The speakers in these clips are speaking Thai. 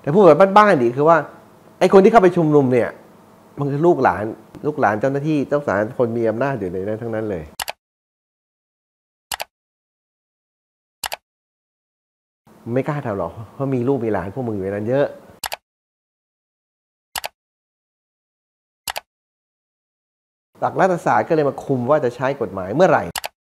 แต่พูดแบบบ้านๆดีคือว่าไอ้คนที่เข้าไปชุมนุมเนี่ยมันคือลูกหลานเจ้าหน้าที่เจ้าสารคนมีอำนาจอยู่ในนั้นทั้งนั้นเลยไม่กล้าทำหรอกเพราะมีลูกมีหลานพวกมึงอยู่ในนั้นเยอะหลักรัฐศาสตร์ก็เลยมาคุมว่าจะใช้กฎหมายเมื่อไหร่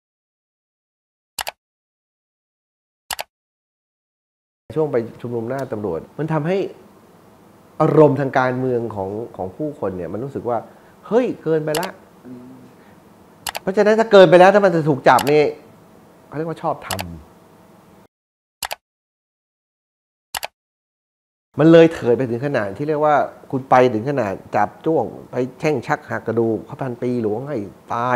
ช่วงไปชุมนุมหน้าตำรวจมันทำให้อารมณ์ทางการเมืองของผู้คนเนี่ยมันรู้สึกว่าเฮ้ยเกินไปละเพราะฉะนั้นถ้าเกินไปแล้วถ้ามันจะถูกจับนี่เขาเรียกว่าชอบทำมันเลยเถิดไปถึงขนาดที่เรียกว่าคุณไปถึงขนาดจับจ้วงไปแช่งชักหักกระดูกพระพันปีหลวงให้ตาย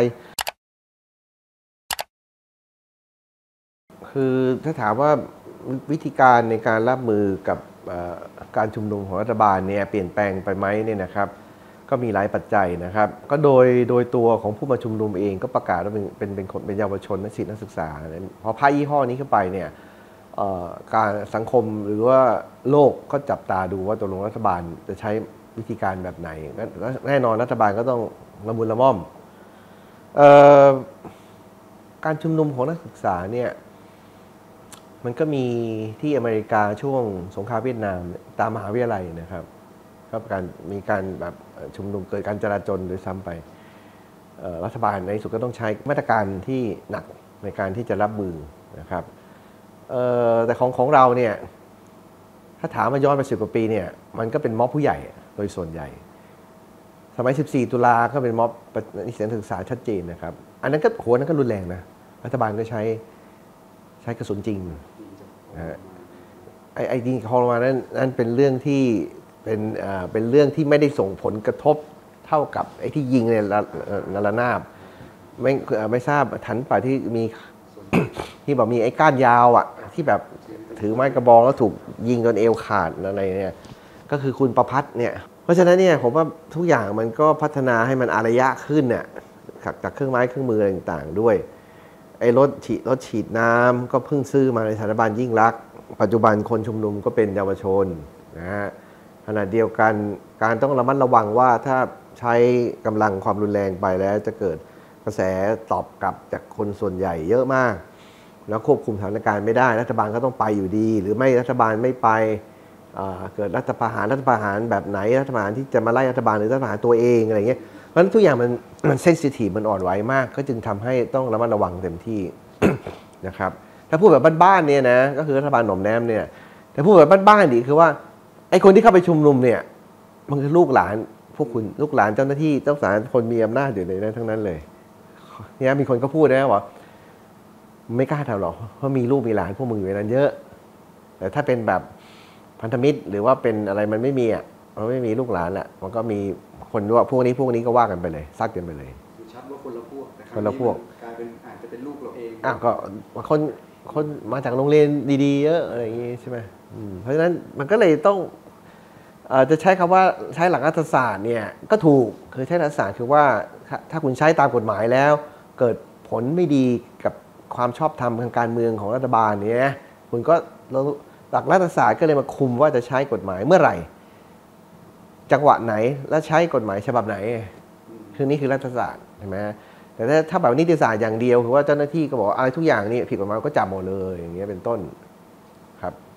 คือถ้าถามว่าวิธีการในการรับมือกับการชุมนุมของรัฐบาลเนี่ยเปลี่ยนแปลงไปไหมเนี่ยนะครับก็มีหลายปัจจัยนะครับก็โดยตัวของผู้มาชุมนุมเองก็ประกาศว่าเป็นเยาวชนนักศึกษาพอพายี่ห้อนี้เข้าไปเนี่ยการสังคมหรือว่าโลกก็จับตาดูว่าตกลงรัฐบาลจะใช้วิธีการแบบไหนแน่นอนรัฐบาลก็ต้องละมุนละม่อมการชุมนุมของนักศึกษาเนี่ยมันก็มีที่อเมริกาช่วงสงครามเวียดนามตามมหาวิทยาลัยนะครับก็มีการแบบชุมนุมเกิดการจลาจลโดยซ้ำไปรัฐบาลในสุดก็ต้องใช้มาตรการที่หนักในการที่จะรับมือนะครับแต่ของเราเนี่ยถ้าถามมาย้อนไป10 กว่าปีเนี่ยมันก็เป็นม็อบผู้ใหญ่โดยส่วนใหญ่สมัย14 ตุลาก็เป็นม็อบนิสิตนักศึกษาชัดเจนนะครับอันนั้นก็นั้นก็รุนแรงนะรัฐบาลก็ใช้กระสุนจริงนะไอ้ยิงคอลมานั่นเป็นเรื่องที่เป็นเรื่องที่ไม่ได้ส่งผลกระทบเท่ากับไอ้ที่ยิงในระนาบไม่ทราบทันป่ะที่มีที่บอกมีไอ้ก้านยาวอ่ะที่แบบถือไม้กระบองแล้วถูกยิงจนเอวขาดอะไรเนี่ยก็คือคุณประภัสเนี่ยเพราะฉะนั้นเนี่ยผมว่าทุกอย่างมันก็พัฒนาให้มันอารยะขึ้นเนี่ยจากเครื่องไม้เครื่องมือต่างๆด้วยไอ้รถฉีดน้ำก็เพิ่งซื้อมาในสถาบันยิ่งลักษณ์ปัจจุบันคนชุมนุมก็เป็นเยาวชนนะฮะขณะเดียวกันการต้องระมัดระวังว่าถ้าใช้กำลังความรุนแรงไปแล้วจะเกิดกระแสตอบกลับจากคนส่วนใหญ่เยอะมากแล้วควบคุมสถานการณ์ไม่ได้รัฐบาลก็ต้องไปอยู่ดีหรือไม่รัฐบาลไม่ไปเกิดรัฐประหารแบบไหนรัฐประหารที่จะมาไล่รัฐบาลหรือรัฐประหารตัวเองอะไรเงี้ยเพราะฉะนั้นทุกอย่างมันเซนซิทีฟมันอ่อนไหวมากก็จึงทำให้ต้องระมัดระวังเต็มที่ นะครับถ้าพูดแบบบ้านๆเนี่ยนะก็คือรัฐบาลหน่อมแนมเนี่ยแต่พูดแบบบ้านๆดีคือว่าไอ้คนที่เข้าไปชุมนุมเนี่ยมันคือลูกหลานพวกคุณลูกหลานเจ้าหน้าที่เจ้าสารคนมีอำนาจอยู่ในนั้นทั้งนั้นเลยเนี่ยมีคนก็พูดนะว่าไม่กล้าทำหรอกเพราะมีลูกมีหลานพวกมึงอยู่ในนั้นเยอะแต่ถ้าเป็นแบบพันธมิตรหรือว่าเป็นอะไรมันไม่มีอ่ะมันไม่มีลูกหลานแหละมันก็มีคนว่าพวกนี้ก็ว่ากันไปเลยซัดกันไปเลยชัดว่าคนละพวกคนละพวกกลายเป็นอาจจะเป็นลูกเราเองก็คนมาจากโรงเรียนดีๆเยอะอะไรอย่างงี้ใช่ไหมเพราะฉะนั้นมันก็เลยต้องจะใช้คำว่าใช้หลักรัฐศาสตร์เนี่ยก็ถูกคือใช้หลักรัฐศาสตร์คือว่าถ้าคุณใช้ตามกฎหมายแล้วเกิดผลไม่ดีกับความชอบธรรมทางการเมืองของรัฐบาลเนี่ยคุณก็หลักรัฐศาสตร์ก็เลยมาคุมว่าจะใช้กฎหมายเมื่อไหร่จังหวะไหนและใช้กฎหมายฉบับไหนคือนี่คือรัฐศาสตร์ใช่ไหมแต่ถ้าแบบนิติศาสตร์อย่างเดียวคือว่าเจ้าหน้าที่ก็บอกอะไรทุกอย่างนี่ผิดกฎหมายก็จับหมดเลยอย่างเงี้ยเป็นต้นครับ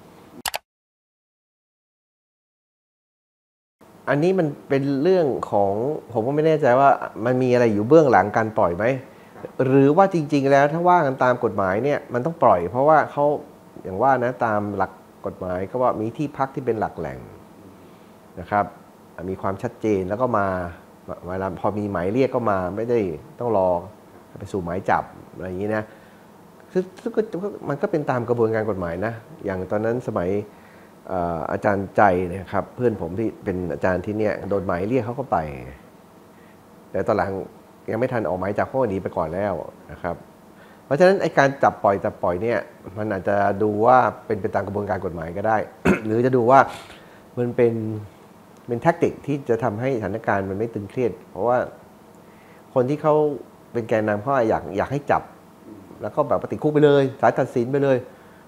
อันนี้มันเป็นเรื่องของผมก็ไม่แน่ใจว่ามันมีอะไรอยู่เบื้องหลังการปล่อยไหมหรือว่าจริงๆแล้วถ้าว่ากันตามกฎหมายเนี่ยมันต้องปล่อยเพราะว่าเขาอย่างว่านะตามหลักกฎหมายก็ว่ามีที่พักที่เป็นหลักแหล่งนะครับมีความชัดเจนแล้วก็มาเวลาพอมีหมายเรียกก็มาไม่ได้ต้องรอไปสู่หมายจับอะไรอย่างนี้นะซึ่งมันก็เป็นตามกระบวนการกฎหมายนะอย่างตอนนั้นสมัยอาจารย์ใจเนี่ยครับเพื่อนผมที่เป็นอาจารย์ที่เนี่ยโดนหมายเรียกเขาก็ไปแต่ตอนหลังยังไม่ทันออกหมายจับเขาหนีไปก่อนแล้วนะครับเพราะฉะนั้นไอ้การจับปล่อยเนี่ยมันอาจจะดูว่าเป็นไปตามกระบวนการกฎหมายก็ได้ หรือจะดูว่ามันเป็นแทคติกที่จะทำให้สถานการณ์มันไม่ตึงเครียดเพราะว่าคนที่เขาเป็นแกนนำเขาอยากให้จับแล้วก็แบบติดคุกไปเลยศาลตัดสินไปเลย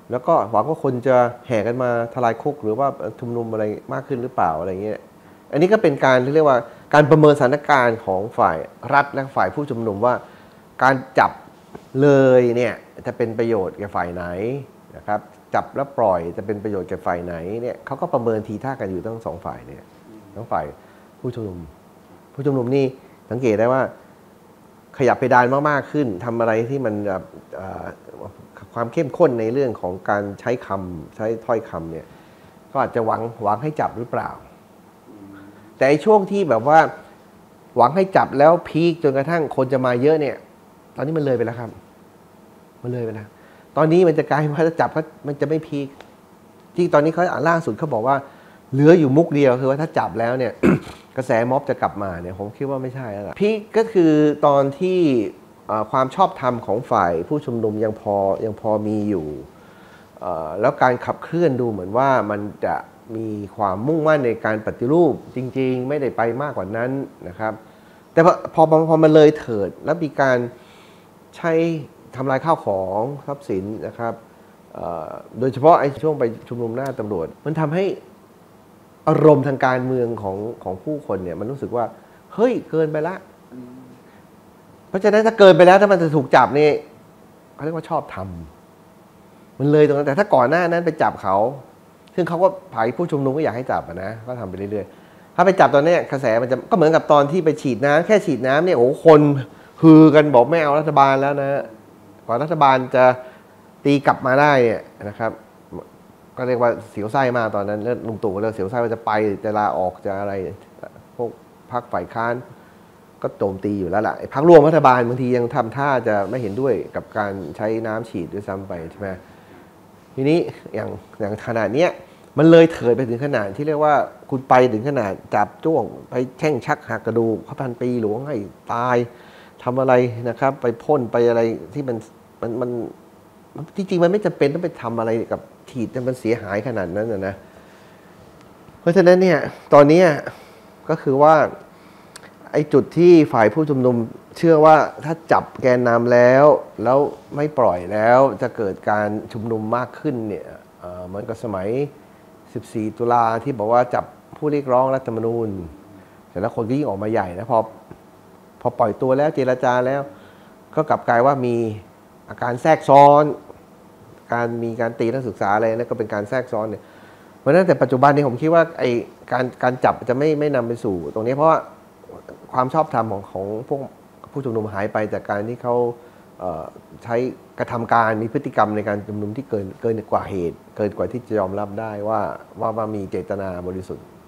แล้วก็หวังว่าคนจะแห่กันมาทลายคุกหรือว่าชุมนุมอะไรมากขึ้นหรือเปล่าอะไรเงี้ยอันนี้ก็เป็นการที่เรียกว่าการประเมินสถานการณ์ของฝ่ายรัฐและฝ่ายผู้ชุมนุมว่าการจับเลยเนี่ยจะเป็นประโยชน์แก่ฝ่ายไหนนะครับจับแล้วปล่อยจะเป็นประโยชน์แก่ฝ่ายไหนเนี่ยเขาก็ประเมินทีท่ากันอยู่ทั้งสองฝ่ายเนี่ยทั้งฝ่ายผู้ชุมนุมนี่สังเกตได้ว่าขยับเพดานมากๆขึ้นทำอะไรที่มันแบบความเข้มข้นในเรื่องของการใช้ถ้อยคำเนี่ยก็อาจจะหวังให้จับหรือเปล่าแต่ช่วงที่แบบว่าหวังให้จับแล้วพีคจนกระทั่งคนจะมาเยอะเนี่ยตอนนี้มันเลยไปแล้วครับมันเลยไปแล้วตอนนี้มันจะกลายว่าจะจับมันจะไม่พีคที่ตอนนี้เขาล่าสุดเขาบอกว่าเหลืออยู่มุกเดียวคือว่าถ้าจับแล้วเนี่ย กระแสม็อบจะกลับมาเนี่ยผมคิดว่าไม่ใช่แล้วล่ะพีคก็คือตอนที่ความชอบธรรมของฝ่ายผู้ชุมนุมยังพอมีอยู่แล้วการขับเคลื่อนดูเหมือนว่ามันจะมีความมุ่งมั่นในการปฏิรูปจริงๆไม่ได้ไปมากกว่านั้นนะครับแต่พอมันเลยเถิดแล้วมีการใช้ทำลายข้าวของทรัพย์สินนะครับโดยเฉพาะไอ้ช่วงไปชุมนุมหน้าตำรวจมันทำให้อารมณ์ทางการเมืองของผู้คนเนี่ยมันรู้สึกว่าเฮ้ยเกินไปละเพราะฉะนั้นถ้าเกินไปแล้วถ้ามันจะถูกจับนี่เขาเรียกว่าชอบทำมันเลยตรงนั้นแต่ถ้าก่อนหน้านั้นไปจับเขาซึ่งเขาก็ฝ่ายผู้ชุมนุมก็อยากให้จับนะก็ทำไปเรื่อยๆถ้าไปจับตอนนี้กระแสมันจะก็เหมือนกับตอนที่ไปฉีดน้ำแค่ฉีดน้ำเนี่ยโอ้คนฮือกันบอกไม่เอารัฐบาลแล้วนะกว่ารัฐบาลจะตีกลับมาได้เนี่ยนะครับก็เรียกว่าเสียวไส้มากตอนนั้นแล้วลุงตู่แล้วเสียวไส้ว่าจะไปจะลาออกจะอะไรพวกพรรคฝ่ายค้านก็โจมตีอยู่แล้วล่ะพรรคร่วมรัฐบาลบางทียังทำท่าจะไม่เห็นด้วยกับการใช้น้ำฉีดด้วยซ้ำไปใช่ไหมทีนี้อย่างขนาดเนี้ยมันเลยเถิดไปถึงขนาดที่เรียกว่าคุณไปถึงขนาดจับจ้วงไปแช่งชักหักกระดูกพระพันปีหลวงให้ตายทำอะไรนะครับไปพ่นไปอะไรที่มันจริงๆมันไม่จำเป็นต้องไปทำอะไรกับฉีดจนมันเสียหายขนาดนั้นนะเพราะฉะนั้นเนี่ยตอนนี้ก็คือว่าไอ้จุดที่ฝ่ายผู้ชุมนุมเชื่อว่าถ้าจับแกนนำแล้วไม่ปล่อยแล้วจะเกิดการชุมนุมมากขึ้นเนี่ยเหมือนกับสมัย14ตุลาที่บอกว่าจับผู้เรียกร้องรัฐธรรมนูญแต่ละคนก็ยิ่งออกมาใหญ่นะพอปล่อยตัวแล้วเจรจาแล้วก็กลับกลายว่ามีอาการแทรกซ้อนมีการตีนักศึกษาอะไรนั่นก็เป็นการแทรกซ้อนเนี่ยเพราะฉะนั้นแต่ปัจจุบันนี้ผมคิดว่าไอ้การจับจะไม่นำไปสู่ตรงนี้เพราะว่าความชอบธรรมของพวกผู้ชุมนุมหายไปจากการที่เขาใช้กระทำการมีพฤติกรรมในการชุมนุมที่เกินกว่าเหตุเกินกว่าที่จะยอมรับได้ว่ามีเจตนาบริสุทธิ์